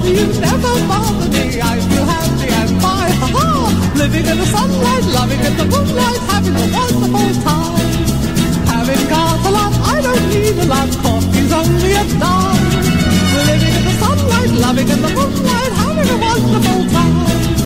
you never bother me. I feel happy and fine, ha-ha. Living in the sunlight, loving in the moonlight, having a wonderful time. Having got a lot, I don't need a lot. Coffee's only a dime.